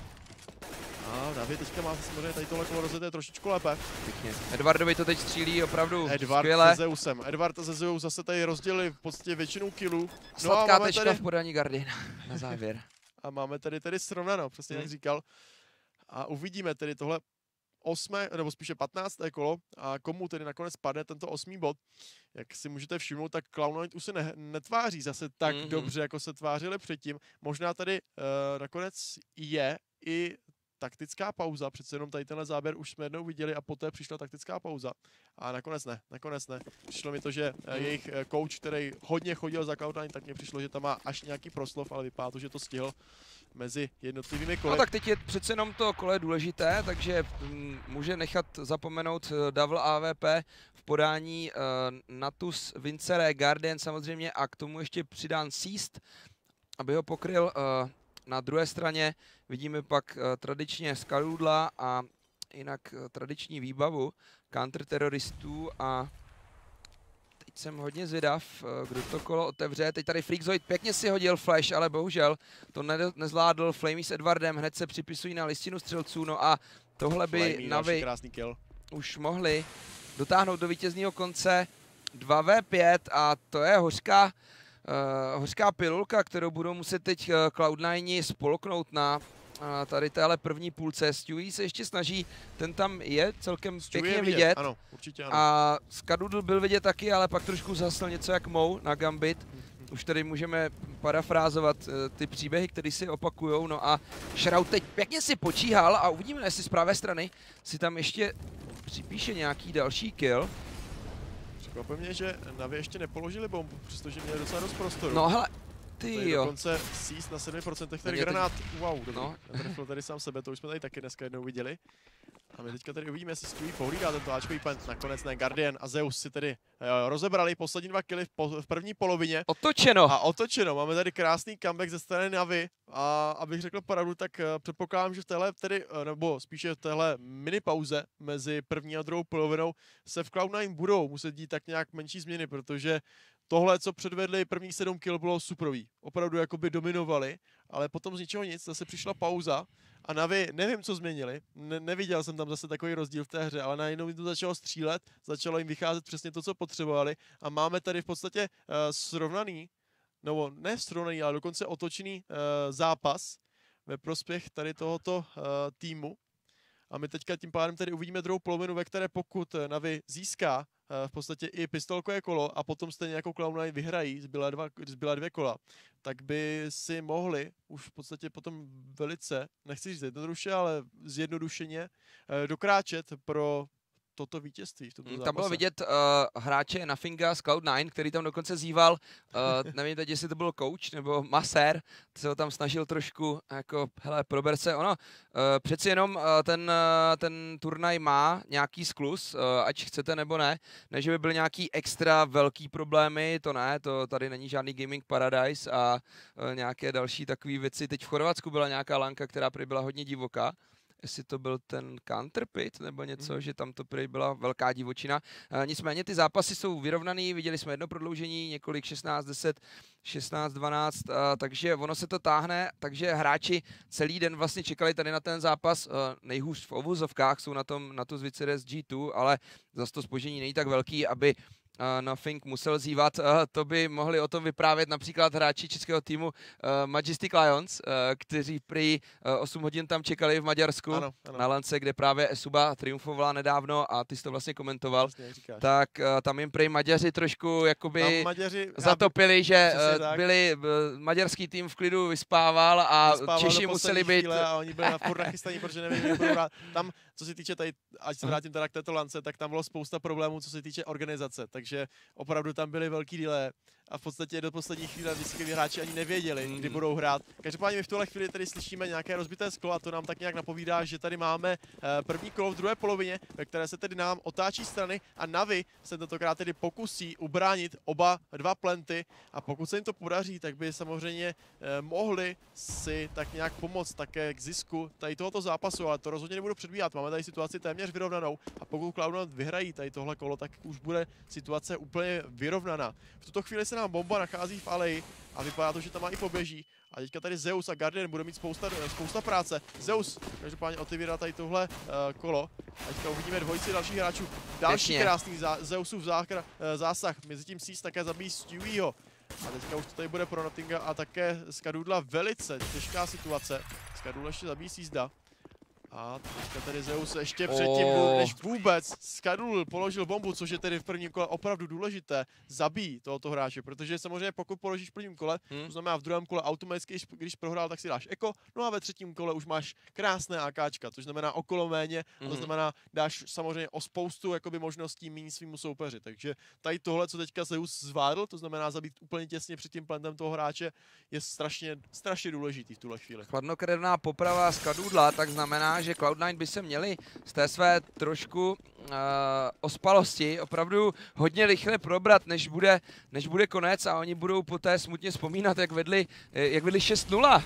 A Navi teďka má samozřejmě tady tohle kolo rozjeté trošičku lépe. Pěkně. Edwardovi to teď střílí opravdu Edward skvěle. se Zeusem. Edward a Zeus zase tady rozdělili v podstatě většinu killů. Sladká tečka v podání Guardiana na závěr. A máme tady srovnano, přesně jak říkal. A uvidíme tedy tohle 8. nebo spíše 15. kolo a komu tedy nakonec padne tento 8. bod. Jak si můžete všimnout, tak Cloud9 už se netváří zase tak dobře, jako se tvářili předtím. Možná tady nakonec je i taktická pauza, přece jenom tady tenhle záběr už jsme jednou viděli a poté přišla taktická pauza. A nakonec ne. Přišlo mi to, že jejich coach, který hodně chodil za Cloud9, tak mně přišlo, že tam má až nějaký proslov, ale vypadá to, že to stihl mezi jednotlivými koly. No tak teď je přece jenom to kole důležité, takže může nechat zapomenout double AWP v podání Natus, Vincere, Guardian samozřejmě a k tomu ještě přidán Seized, aby ho pokryl. Na druhé straně vidíme pak tradičně Skaludla a jinak tradiční výbavu counterteroristů a teď jsem hodně zvědav, kdo to kolo otevře. Teď tady Freakazoid pěkně si hodil flash, ale bohužel to nezvládl. Flamey s Edwardem hned se připisují na listinu střelců, no a tohle by Navi už mohli dotáhnout do vítězního konce 2v5 a to je hořká pilulka, kterou budou muset teď Cloud9 spolknout na tady téhle první půlce. Stewie se ještě snaží, ten tam je celkem pěkně vidět. Ano, určitě ano. A Skadoodle byl vidět taky, ale pak trošku zasl něco jak Mou na Gambit. Už tady můžeme parafrázovat ty příběhy, které si opakujou. No a Shroud teď pěkně si počíhal a uvidíme, jestli z pravé strany si tam ještě připíše nějaký další kill. Překvapuje mě, že Navi ještě nepoložili bombu, přestože měli docela dost prostoru. No hele, ty jo. Dokonce Seized na 7%, tady granát, wow, dobrý. No. Netrefil tady sám sebe, to už jsme tady taky dneska jednou viděli. A my teďka tady uvidíme, jestli Stewie pohlídá tento áčkový plant, nakonec ne. Guardian a Zeus si tedy rozebrali poslední 2 killy v první polovině. Otočeno. A otočeno, máme tady krásný comeback ze strany Navi a abych řekl pravdu, tak předpokládám, že v téhle tedy, nebo spíše v téhle mini pauze mezi první a druhou polovinou se v Cloud9 budou muset dít tak nějak menší změny, protože tohle, co předvedli prvních 7 kill, bylo superový. Opravdu jakoby dominovali, ale potom z ničeho nic, zase přišla pauza a Navi, nevím, co změnili, neviděl jsem tam zase takový rozdíl v té hře, ale najednou jim to začalo střílet, začalo jim vycházet přesně to, co potřebovali a máme tady v podstatě srovnaný, nebo ne srovnaný, ale dokonce otočený zápas ve prospěch tady tohoto týmu. A my teďka tím pádem tady uvidíme druhou polovinu, ve které pokud Navi získá v podstatě i pistolkové kolo a potom stejně jako Cloud9 vyhrají, zbyla 2 kola, tak by si mohli už v podstatě potom velice, nechci říct jednoduše, ale zjednodušeně dokráčet pro toto vítězství v tomto zápase. Tam bylo vidět hráče Nothinga z Cloud9, který tam dokonce zýval, nevím teď, jestli to byl coach nebo masér, se ho tam snažil trošku jako, hele, prober se, ono, přeci jenom ten turnaj má nějaký skluz, ať chcete nebo ne, než by byly nějaký extra velký problémy, to ne, to tady není žádný Gaming Paradise a nějaké další takové věci. Teď v Chorvatsku byla nějaká lanka, která prý byla hodně divoká, jestli to byl ten Counterpit nebo něco, že tam to prý byla velká divočina. Nicméně ty zápasy jsou vyrovnaný, viděli jsme jedno prodloužení, několik 16-10, 16-12, takže ono se to táhne, takže hráči celý den vlastně čekali tady na ten zápas, nejhůř v ovozovkách jsou na tu Vincere z G2, ale zase to zpoždění není tak velký, aby Nothing musel zývat. To by mohli o tom vyprávět například hráči českého týmu Majestic Lions, kteří prý 8 hodin tam čekali v Maďarsku ano. na lance, kde právě Esuba triumfovala nedávno a ty jsi to vlastně komentoval. Tak tam jim prý Maďaři trošku jakoby zatopili, že byli maďarský tým v klidu vyspával a Češi museli být... A oni byli furt nachystaní, protože nevím, jak budou hrát. Tam, co se týče tady, ať se vrátím teda k této lance, tak tam bylo spousta problémů, co se týče organizace, takže opravdu tam byly velký delay a v podstatě do poslední chvíle vždycky hráči ani nevěděli, kdy budou hrát. Každopádně my v tuhle chvíli tady slyšíme nějaké rozbité sklo a to nám tak nějak napovídá, že tady máme první kolo v druhé polovině, ve které se tedy nám otáčí strany a Navi se tentokrát tedy pokusí ubránit oba dva plenty a pokud se jim to podaří, tak by samozřejmě mohli si tak nějak pomoct také k zisku tady tohoto zápasu, ale to rozhodně nebudu předbíhat. Máme tady situaci téměř vyrovnanou a pokud Cloud9 vyhrají tady tohle kolo, tak už bude situace úplně vyrovnaná. V tuto chvíli se nám bomba nachází v aleji a vypadá to, že tam má i poběží. A teďka tady Zeus a Guardian bude mít spousta práce. Zeus každopádně otevírá tady tohle kolo. A teďka uvidíme dvojici dalších hráčů. Další krásný Zeusův zásah. Mezitím Seas také zabíjí Stewieho. A teďka už to tady bude pro Nottinga a také Skadoodla velice těžká situace. Skadoodla ještě zabíjí Seasda. A teďka tady Zeus ještě předtím, než vůbec Skadoodle položil bombu, což je tedy v prvním kole opravdu důležité, zabíjí tohoto hráče, protože samozřejmě pokud položíš v prvním kole, to znamená v druhém kole automaticky, když prohrál, tak si dáš eko, no a ve třetím kole už máš krásné AKčka, což znamená okolo méně, a to znamená dáš samozřejmě o spoustu jakoby možností méně svýmu soupeři, takže tady tohle, co teďka Zeus zvládl, to znamená zabít úplně těsně před tím plantem toho hráče, je strašně důležitý v tuhle chvíli. Chladnokrevná poprava Skadoodla, tak znamená, že Cloud9 by se měli z té své trošku ospalosti opravdu hodně rychle probrat, než bude konec a oni budou poté smutně vzpomínat, jak vedli 6-0.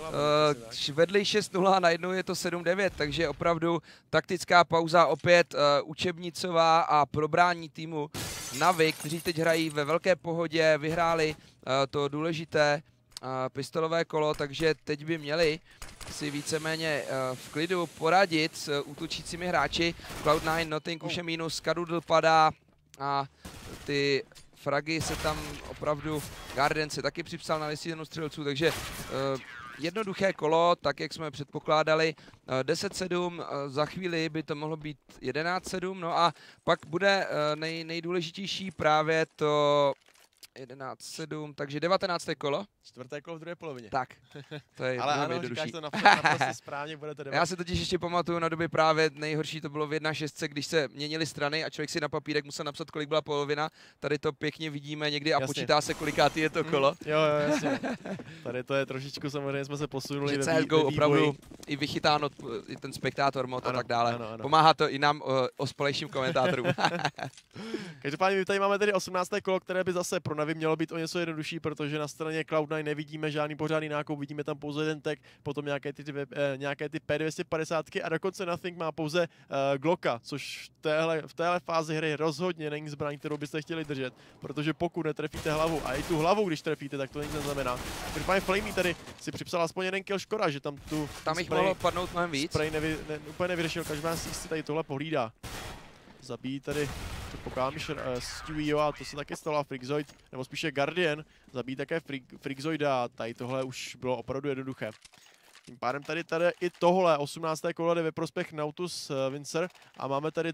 Vedli 6-0 a najednou je to 7-9, takže opravdu taktická pauza opět učebnicová a probrání týmu Navi, kteří teď hrají ve velké pohodě, vyhráli to důležité pistolové kolo, takže teď by měli si víceméně v klidu poradit s útočícími hráči. Cloud9, Nothing už je minus, Skadoodle padá a ty fragy se tam opravdu, Guardian se taky připsal na listinu střelců, takže jednoduché kolo, tak jak jsme předpokládali, 10-7, za chvíli by to mohlo být 11-7, no a pak bude nejdůležitější právě to 11-7, takže 19. kolo. Čtvrté kolo v druhé polovině. Tak, to je ale ano, říkáš to naprosto správně, bude to 19. Já se totiž ještě pamatuju na době právě nejhorší to bylo v 1.6, když se měnily strany a člověk si na papírek musel napsat, kolik byla polovina. Tady to pěkně vidíme někdy a počítá se, kolikátý je to kolo. Jo, jasně. Tady to je trošičku, samozřejmě jsme se posunuli ve vývoji. Opravdu i vychytáno i ten spektátor mod a tak dále. Ano. Pomáhá to i nám ospalejším komentátorům. Každopádně my tady máme tedy 18. kolo, které by zase pro Navi mělo být o něco jednodušší, protože na straně Cloud9 nevidíme žádný pořádný nákup, vidíme tam pouze jeden tag, potom nějaké ty P250 a dokonce Nothing má pouze Glocka, což v téhle fázi hry rozhodně není zbraň, kterou byste chtěli držet, protože pokud netrefíte hlavu a i tu hlavu, když trefíte, tak to nic neznamená. Každopádně Flamey tady si připsal aspoň jeden kill, škoda, že tam jich mohlo padnout mnohem víc. Spray úplně nevyřešil, každopádně si tady tohle pohlídá. Zabíjí tady, předpokládám, Stewieho a to se taky stalo Freakazoid, nebo spíše Guardian, zabíjí také Freakazoida a tady tohle už bylo opravdu jednoduché. Tím pádem tady i tohle 18. kolo jde ve prospěch Nautus Windsor a máme tady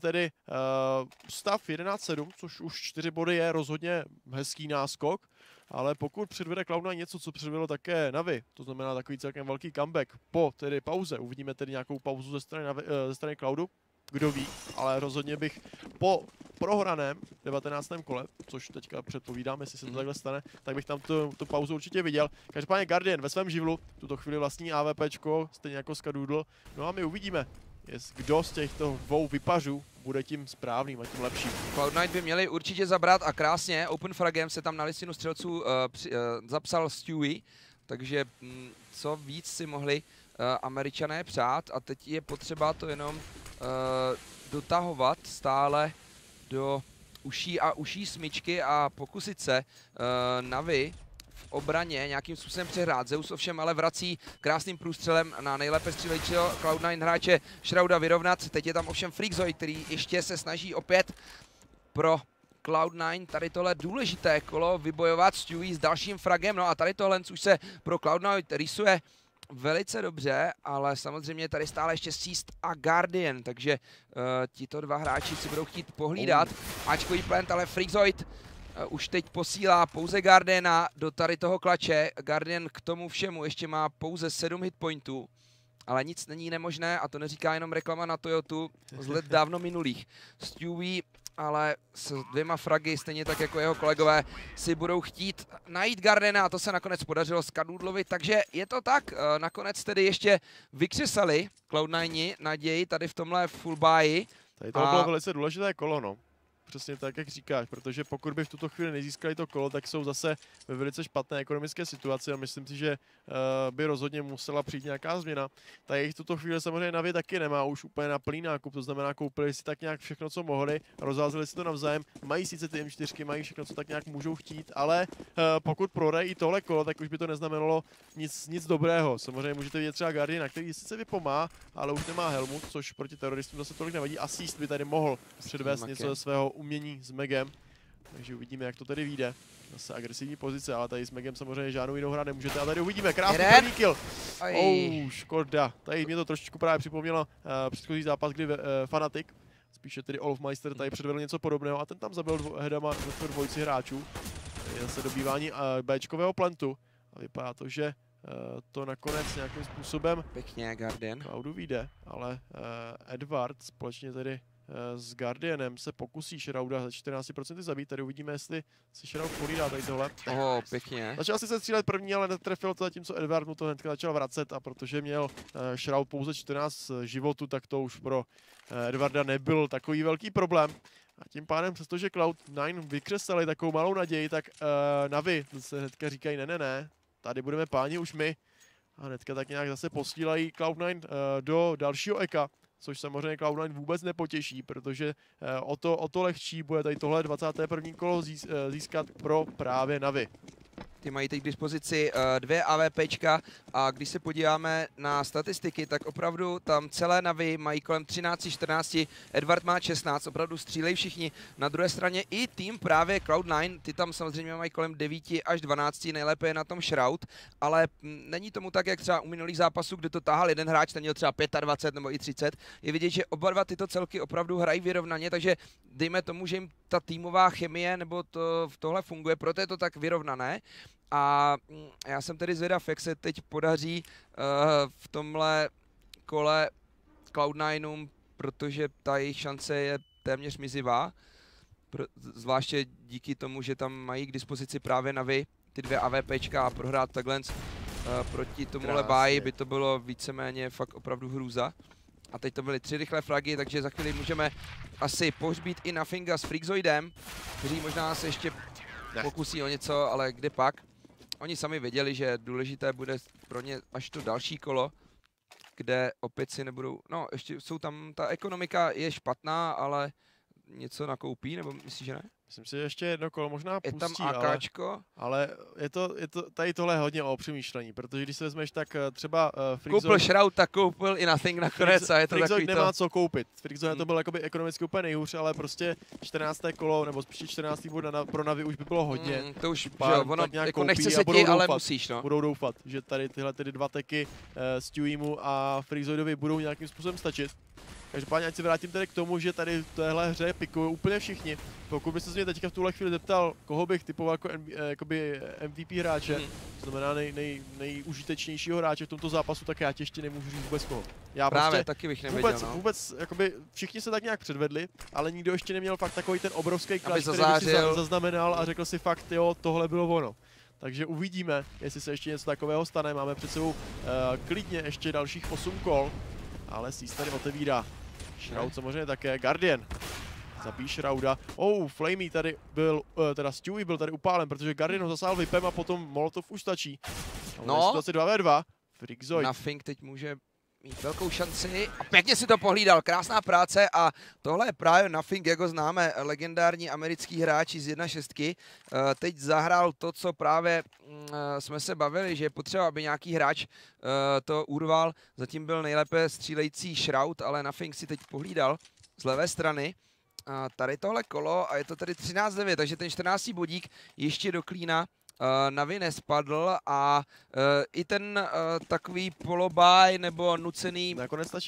stav 11-7, což už 4 body je rozhodně hezký náskok, ale pokud předvede Cloud9 něco, co předvedlo také Navi, to znamená takový celkem velký comeback po tedy pauze, uvidíme tedy nějakou pauzu ze strany Cloudu, kdo ví, ale rozhodně bych po prohraném 19. kole, což teďka předpovídám, jestli se to takhle stane, tak bych tam tu pauzu určitě viděl. Každopádně Guardian ve svém živlu, tuto chvíli vlastní AWPčko, stejně jako Skadoodle, no a my uvidíme, kdo z těchto dvou vypařů bude tím správným a tím lepším. Cloud9 by měli určitě zabrat a krásně, Open Fragem se tam na listinu střelců zapsal Stewie, takže co víc si mohli Američané přát a teď je potřeba to jenom dotahovat stále do uší a uší smyčky a pokusit se Navi v obraně nějakým způsobem přehrát. Zeus ovšem ale vrací krásným průstřelem na nejlépe střílejícího Cloud9 hráče Shrouda vyrovnat. Teď je tam ovšem Freakazoid, který ještě se snaží opět pro Cloud9 tady tohle důležité kolo vybojovat. Stewie s dalším fragem, no a tady tohle už se pro Cloud9 rýsuje velice dobře, ale samozřejmě tady stále ještě Seast a Guardian, takže tito dva hráči si budou chtít pohlídat. Ačkový plant, ale Freakazoid už teď posílá pouze Guardiana do tady toho klače. Guardian k tomu všemu ještě má pouze 7 hitpointů, ale nic není nemožné a to neříká jenom reklama na Toyotu z let dávno minulých. Stewie ale s 2 fragy, stejně tak jako jeho kolegové, si budou chtít najít Guardiana a to se nakonec podařilo Skadoodlovi, takže je to tak. Nakonec tedy ještě vykřesali Cloud9 naději tady v tomhle full buy. Tady to bylo velice důležité kolo, no. Přesně tak, jak říkáš, protože pokud by v tuto chvíli nezískali to kolo, tak jsou zase ve velice špatné ekonomické situaci a myslím si, že by rozhodně musela přijít nějaká změna. Ta jejich v tuto chvíli samozřejmě Navi taky nemá už úplně na plný nákup, to znamená koupili si tak nějak všechno, co mohli, rozházeli si to navzájem, mají sice ty M4, mají všechno, co tak nějak můžou chtít, ale pokud prodají i tohle kolo, tak už by to neznamenalo nic dobrého. Samozřejmě můžete vidět třeba Guardiana, který sice vypomá, ale už nemá helmu, což proti teroristům zase tolik nevadí a Seast by tady mohl předvést něco ze svého umění s Megem, takže uvidíme, jak to tady vyjde. Zase agresivní pozice, ale tady s Megem samozřejmě žádnou jinou hrát nemůžete. A tady uvidíme krásný první kill. Škoda. Tady mě to trošičku právě připomnělo předchozí zápas, kdy Fnatic, spíše tedy Olofmeister, tady předvedl něco podobného a ten tam zabil headama do dvojici hráčů. Tady je zase dobývání Bčkového plantu a vypadá to, že to nakonec nějakým způsobem pěkně Guardian Cloudu vyjde, ale Edward společně tedy s Guardianem se pokusí Shrouda za 14% zabít. Tady uvidíme, jestli si Shroud pohlídá tady tohle. Pěkně. Začal si se střílet první, ale netrefil to, zatímco Edward mu to hnedka začal vracet a protože měl Shroud pouze 14 životů, tak to už pro Edwarda nebyl takový velký problém. A tím pádem, přestože Cloud9 vykreslili takovou malou naději, tak Navi se hnedka říkají ne, tady budeme páni už my. A hnedka tak nějak zase posílají Cloud9 do dalšího eka. Což samozřejmě Cloud9 vůbec nepotěší, protože o to lehčí bude tady tohle 21. kolo získat pro právě Navi. Ty mají teď k dispozici 2 AWPčka a když se podíváme na statistiky, tak opravdu tam celé Navi mají kolem 13-14, Edward má 16, opravdu střílejí všichni. Na druhé straně i tým právě Cloud9, ty tam samozřejmě mají kolem 9 až 12, nejlépe je na tom Shroud, ale není tomu tak, jak třeba u minulých zápasů, kde to tahal jeden hráč, ten měl třeba 25 nebo i 30. Je vidět, že oba dva tyto celky opravdu hrají vyrovnaně, takže dejme tomu, že jim ta týmová chemie nebo tohle funguje, proto je to tak vyrovnané. A já jsem tedy zvědav, jak se teď podaří v tomhle kole Cloud9, protože ta jejich šance je téměř mizivá. Zvláště díky tomu, že tam mají k dispozici právě Navi ty 2 AWPčka a prohrát takhle proti tomuhle báji by to bylo víceméně fakt opravdu hrůza. A teď to byly 3 rychlé fragy, takže za chvíli můžeme asi pohřbít i Nuffinga s Freakazoidem, kteří možná se ještě pokusí o něco, ale kde pak. Oni sami věděli, že důležité bude pro ně až to další kolo, kde opět si nebudou, no ještě jsou tam, ta ekonomika je špatná, ale něco nakoupí, nebo myslíš, že ne? Myslím si, že ještě jedno kolo možná pustí, je tam AKčko, ale je to tady tohle hodně o přemýšlení, protože když se vezmeš, tak třeba koupil Shroud, tak koupil i Nothing nakonec a je to takový nemá co koupit. Freakazoid to byl jakoby ekonomicky úplně nejhůř, ale prostě 14. kolo, nebo spíš 14. bod pro Navi už by bylo hodně. To už, ono, jako nechce se ti, ale musíš, no. Budou doufat, že tady tyhle 2 teky Stewiemu a Freakazoidovi budou nějakým způsobem stačit. Každopádně ať se vrátím tedy k tomu, že tady v téhle hře pikují úplně všichni. Pokud byste se mě teďka v tuhle chvíli zeptal, koho bych typoval jako MVP hráče, to znamená nejužitečnějšího hráče v tomto zápasu, tak já tě ještě nemůžu říct vůbec koho. Já právě prostě taky bych nevěděl, vůbec jakoby všichni se tak nějak předvedli, ale nikdo ještě neměl fakt takový ten obrovský clash, který by si zaznamenal a řekl si fakt, jo, tohle bylo ono. Takže uvidíme, jestli se ještě něco takového stane. Máme před sebou klidně ještě dalších 8 kol, ale Seast tady otevírá. Shroud samozřejmě také, Guardian zabíjí Shrouda. Flamey tady byl, teda Stewie byl tady upálen, protože Guardian ho zasáhl VIPem a potom Molotov už stačí. No, situace 2v2. Freakazoid. Nothing teď může mít velkou šanci a pěkně si to pohlídal, krásná práce a tohle je právě Nothing, jak ho známe, legendární americký hráč z 1.6. Teď zahrál to, co právě jsme se bavili, že je potřeba, aby nějaký hráč to urval. Zatím byl nejlépe střílející Shroud, ale Nothing si teď pohlídal z levé strany tady tohle kolo a je to tady 13-9, takže ten 14. bodík ještě do klína Navi nespadl a i ten takový polobaj nebo nucený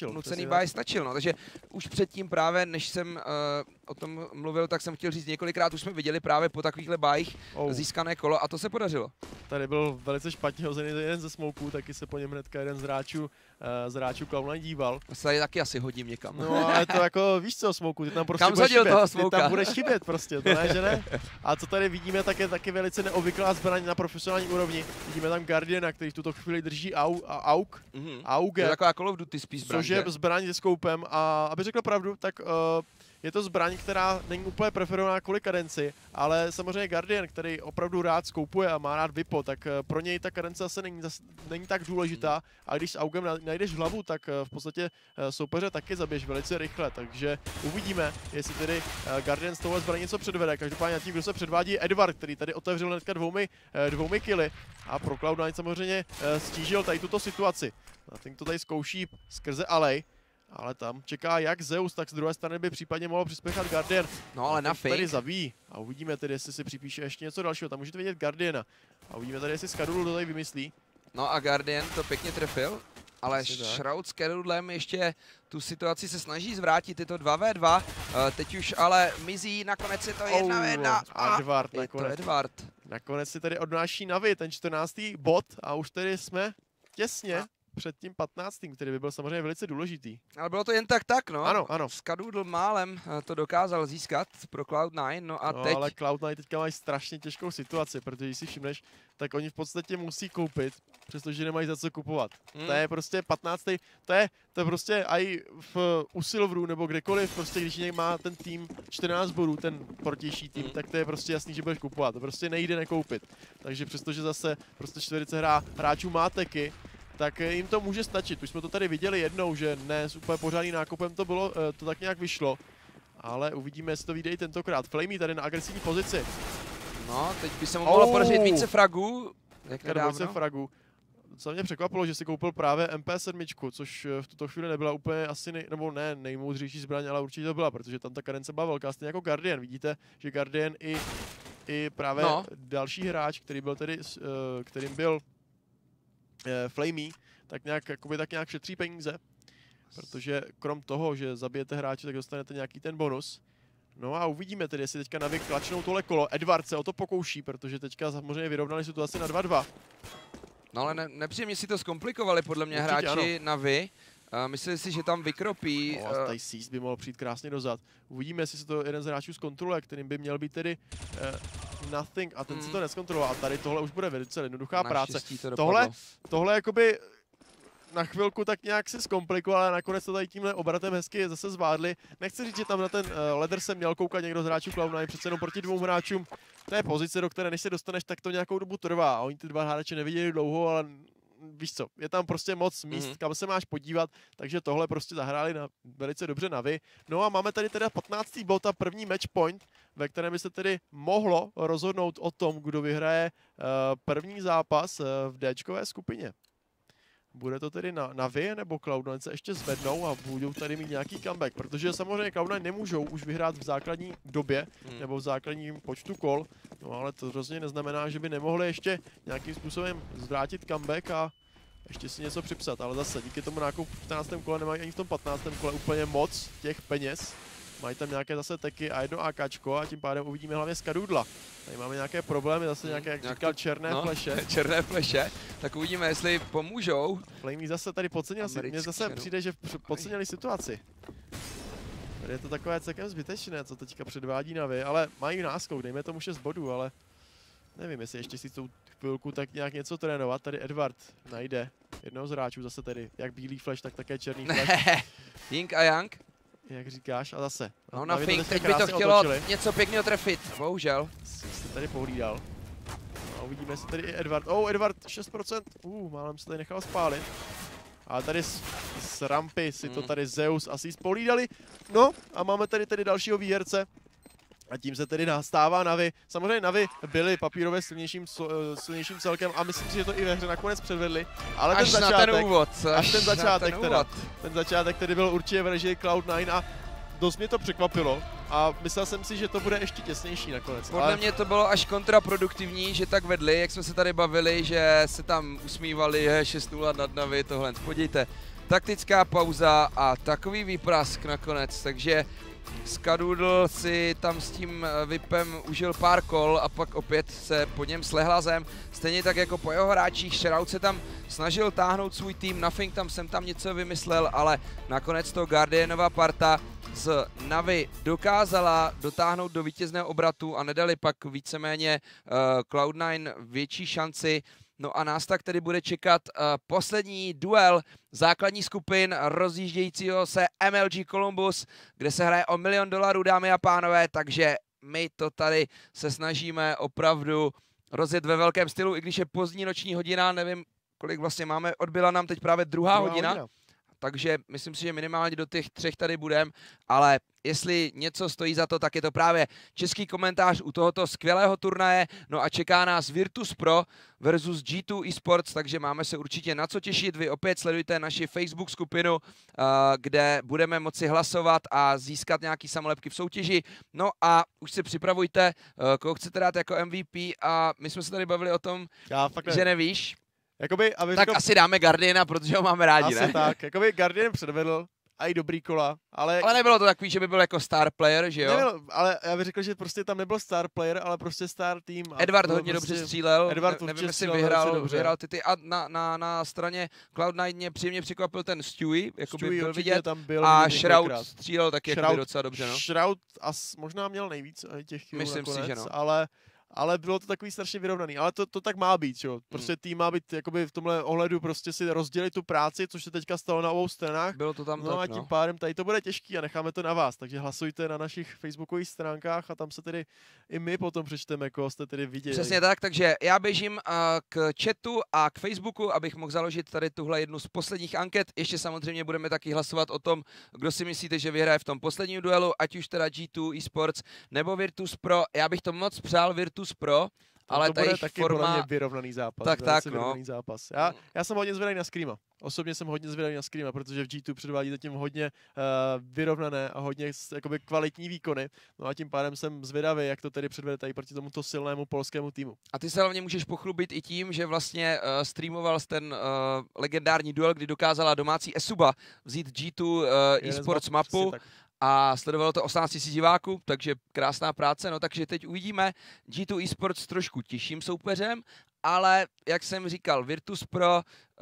baj stačil. No. Takže už předtím právě, než jsem o tom mluvil, tak jsem chtěl říct několikrát, už jsme viděli právě po takovýchhle bajích získané kolo a to se podařilo. Tady byl velice špatně hozený jeden ze smoků, taky se po něm hnedka jeden z hráčů Cloud9 díval. To se tady taky asi hodím někam. No ale to jako, víš co, smoku, ty tam prostě kam budeš chybět, toho ty tam budeš chybět prostě, to ne, že ne? A co tady vidíme, tak je taky velice neobvyklá zbraň na profesionální úrovni. Vidíme tam Guardiana, který v tuto chvíli drží AUG. To je taková Call of Duty spíš zbraň, což je zbraň se skoupem a aby řekl pravdu, tak je to zbraň, která není úplně preferovaná kvůli kadenci, ale samozřejmě Guardian, který opravdu rád skoupuje a má rád Vipo, tak pro něj ta kadence zase není tak důležitá a když s AUGem najdeš hlavu, tak v podstatě soupeře taky zabiješ velice rychle, takže uvidíme, jestli tedy Guardian z tohle zbraní něco předvede. Každopádně nad tím, kdo se předvádí, je Edward, který tady otevřel hnedka dvoumi killy a pro Cloud9 samozřejmě stížil tady tuto situaci. Nothing to tady zkouší skrze Alej. Ale tam čeká jak Zeus, tak z druhé strany by případně mohlo přispěchat Guardian. No ale na fake. Tady zabíjí. A uvidíme tedy, jestli si připíše ještě něco dalšího. Tam můžete vidět Guardiana. A uvidíme tady, jestli Skadul to tady vymyslí. No a Guardian to pěkně trefil. Ale Shroud s Kerudlem ještě tu situaci se snaží zvrátit, tyto 2v2. Teď už ale mizí, nakonec je to 1v1. A Edward je to Edward. Nakonec si tady odnáší Navi, ten 14. bod a už tady jsme těsně před tím 15., který by byl samozřejmě velice důležitý. Ale bylo to jen tak, no. Ano. Skadudl málem to dokázal získat pro Cloud9, no a teď... ale Cloud9 teďka mají strašně těžkou situaci, protože když si všimneš, tak oni v podstatě musí koupit, přestože nemají za co kupovat. To je prostě 15. To je prostě i u Silveru nebo kdekoliv, prostě když má ten tým 14 bodů, ten protější tým, tak to je prostě jasný, že budeš kupovat. To prostě nejde nekoupit. Takže přestože zase prostě čtverice hráčů má teky, tak jim to může stačit. Už jsme to tady viděli jednou, že ne s úplně pořádným nákupem to bylo, to tak nějak vyšlo. Ale uvidíme, jestli to vyjde i tentokrát. Flamey tady na agresivní pozici. No, teď by se mu mohlo podařit více fragů. Více fragů. Co mě překvapilo, že si koupil právě MP7, což v tuto chvíli nebyla úplně asi nejmoudřejší zbraň, ale určitě to byla, protože tam ta kadence byla velká, stejně jako Guardian. Vidíte, že Guardian i právě další hráč, kterým byl Flamey, tak nějak šetří peníze, protože krom toho, že zabijete hráče, tak dostanete nějaký ten bonus. No a uvidíme tedy, jestli teďka Navi klačnou tohle kolo. Edward se o to pokouší, protože teďka samozřejmě vyrovnali situaci na 2-2. No ale nepříjemně si to zkomplikovali podle mě určitě hráči Navi. Myslím si, že tam vykropí. No, tady Seas by mohl přijít krásně dozad. Uvidíme, jestli se to jeden z hráčů zkontroluje, kterým by měl být tedy Nothing a ten si to neskontroloval. A tady tohle už bude velice jednoduchá práce. Tohle jakoby na chvilku tak nějak se zkomplikoval, ale nakonec to tady tímhle obratem hezky zase zvládli. Nechci říct, že tam na ten ladder se měl koukat někdo z hráčů Cloud9, přece jenom proti dvou hráčům. To je pozice, do které než se dostaneš, tak to nějakou dobu trvá. A oni ty dva hráče neviděli dlouho, ale víš co, je tam prostě moc míst, kam se máš podívat, takže tohle prostě zahráli velice dobře Navi. No a máme tady teda 15. bod a první match point, ve kterém by se tedy mohlo rozhodnout o tom, kdo vyhraje první zápas v Dčkové skupině. Bude to tedy Navi nebo Cloud9 se ještě zvednou a budou tady mít nějaký comeback, protože samozřejmě Cloud9 nemůžou už vyhrát v základní době nebo v základním počtu kol, no ale to rozhodně neznamená, že by nemohli ještě nějakým způsobem zvrátit comeback a ještě si něco připsat, ale zase díky tomu nákupu v 14. kole nemají ani v tom 15. kole úplně moc těch peněz. Mají tam nějaké zase teky a jedno AKčko a tím pádem uvidíme hlavně Skadudla. Tady máme nějaké problémy, zase nějaké, jak říkal, černé fleše. Černé fleše, tak uvidíme, jestli pomůžou. Flamey zase tady podcenil, mně zase přijde, že podcenili situaci. Tady je to takové celkem zbytečné, co teďka předvádí Navi, ale mají náskok, dejme tomu 6 bodů, ale nevím, jestli ještě si tu chvilku tak nějak něco trénovat. Tady Edward najde jednoho z hráčů zase tedy, jak bílý flash, tak také černý flash. Ying a Yang. Jak říkáš, a zase. No na fake, teď by to chtělo něco pěkného trefit, bohužel. Jste tady pohlídal. A uvidíme, jestli tady i Edward. Edward 6%. Málem se tady nechal spálit. A tady z rampy si to tady Zeus asi spohlídali. No a máme tady dalšího výherce. A tím se tedy nastává Navi. Samozřejmě Navi byli papírově silnějším celkem a myslím si, že to i ve hře nakonec předvedli. Ale až ten začátek, ten úvod. Ten začátek tedy byl určitě v režii Cloud9 a dost mě to překvapilo a myslel jsem si, že to bude ještě těsnější nakonec. Podle mě to bylo až kontraproduktivní, že tak vedli, jak jsme se tady bavili, že se tam usmívali, je 6-0 nad Navi, tohle. Podívejte, taktická pauza a takový výprask nakonec, takže Skadoodle si tam s tím VIPem užil pár kol a pak opět se po něm slehla zem. Stejně tak jako po jeho hráčích, Shroud se tam snažil táhnout svůj tým, Nothing tam sem tam něco vymyslel, ale nakonec to Guardianova parta z Navi dokázala dotáhnout do vítězného obratu a nedali pak víceméně Cloud9 větší šanci. No a nás tak tedy bude čekat poslední duel základní skupin rozjíždějícího se MLG Columbus, kde se hraje o $1 milion, dámy a pánové, takže my to tady se snažíme opravdu rozjet ve velkém stylu, i když je pozdní noční hodina, nevím, kolik vlastně máme, odbyla nám teď právě druhá hodina. Takže myslím si, že minimálně do těch 3 tady budeme, ale jestli něco stojí za to, tak je to právě český komentář u tohoto skvělého turnaje. No a čeká nás Virtus Pro versus G2 eSports, takže máme se určitě na co těšit. Vy opět sledujte naši Facebook skupinu, kde budeme moci hlasovat a získat nějaký samolepky v soutěži. No a už si připravujte, koho chcete dát jako MVP a my jsme se tady bavili o tom, že nevíš. Jakoby, tak asi dáme Guardiana, protože ho máme rádi, asi ne? tak, jakoby Guardian předvedl a i dobrý kola, ale nebylo to takový, že by byl jako star player, že jo? Nebyl, ale já bych řekl, že prostě tam nebyl star player, ale prostě star tým. Edward hodně prostě dobře střílel, Edward nevím, jestli vyhrál ty a na straně Cloud9 mě příjemně překvapil ten Stewie, jako by byl vidět, tam byl a Shroud střílel taky jako docela dobře, no. Shroud možná měl nejvíc těch chvílů myslím nakonec, si, že no. Ale bylo to takový strašně vyrovnaný. Ale to tak má být, jo. Prostě tým má být jakoby v tomhle ohledu prostě si rozdělit tu práci, což se teďka stalo na obou stranách. Bylo to tam no tak, a tím pádem tady to bude těžký a necháme to na vás. Takže hlasujte na našich facebookových stránkách a tam se tedy i my potom přečteme, koho jste tedy viděli. Přesně tak, takže já běžím k chatu a k Facebooku, abych mohl založit tady tuhle jednu z posledních anket. Ještě samozřejmě budeme taky hlasovat o tom, kdo si myslíte, že vyhraje v tom posledním duelu, ať už teda G2 eSports nebo Virtus Pro. Já bych to moc přál Virtus Pro, ale to bude taky forma vyrovnaný zápas. Tak, vyrovnaný zápas. Já jsem hodně zvědavý na Screama. Osobně jsem hodně zvědavý na Screama, protože v G2 předvádí zatím hodně vyrovnané a hodně jakoby kvalitní výkony. No a tím pádem jsem zvědavý, jak to tedy předvede tady proti tomuto silnému polskému týmu. A ty se hlavně můžeš pochlubit i tím, že vlastně streamoval ten legendární duel, kdy dokázala domácí Esuba vzít G2 eSports mapu. A sledovalo to 18 000 diváků, takže krásná práce, no takže teď uvidíme G2 eSports trošku těžším soupeřem, ale jak jsem říkal, Virtus Pro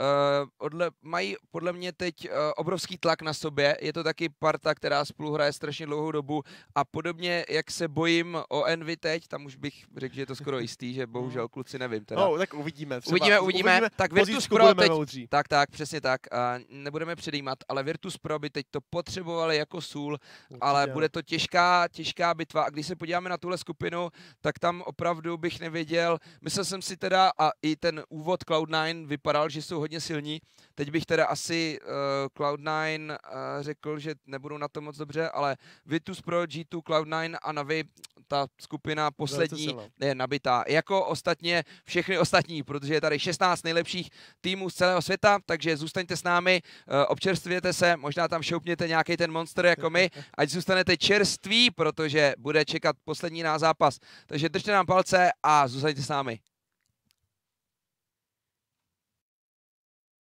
mají podle mě teď obrovský tlak na sobě, je to taky parta, která spolu hraje strašně dlouhou dobu a podobně, jak se bojím o Envy teď, tam už bych řekl, že je to skoro jistý, že bohužel kluci nevím teda. No, tak uvidíme. Uvidíme. Tak Virtus Pro teď, tak, přesně tak, nebudeme předjímat, ale Virtus Pro by teď to potřebovali jako sůl, určitě, ale bude to těžká bitva a když se podíváme na tuhle skupinu, tak tam opravdu bych nevěděl, myslel jsem si teda a i ten úvod Cloud9 vypadal, že jsou hodně silní. Teď bych teda asi Cloud9 řekl, že nebudou na to moc dobře, ale Virtus Pro, G2, Cloud9 a Navi, ta skupina poslední je nabitá. Jako ostatně všechny ostatní, protože je tady 16 nejlepších týmů z celého světa, takže zůstaňte s námi, občerstvěte se, možná tam šoupněte nějaký ten monster jako my, ať zůstanete čerství, protože bude čekat poslední zápas. Takže držte nám palce a zůstaňte s námi.